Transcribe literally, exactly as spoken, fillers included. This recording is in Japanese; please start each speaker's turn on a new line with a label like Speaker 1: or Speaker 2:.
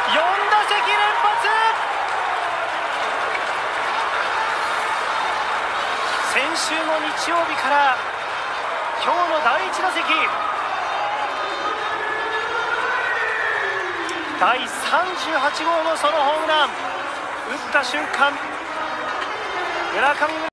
Speaker 1: よん打席連発。先週の日曜日から今日のだいいち打席、だいさんじゅうはち号のソロホームラン。打った瞬間、村上宗